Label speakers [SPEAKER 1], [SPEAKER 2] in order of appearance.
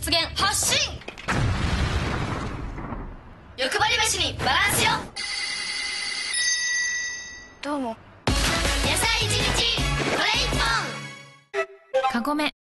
[SPEAKER 1] 出現発信。欲張り飯にバランスよ。
[SPEAKER 2] どうも。
[SPEAKER 1] 野菜1日これ1本。
[SPEAKER 2] カゴメ。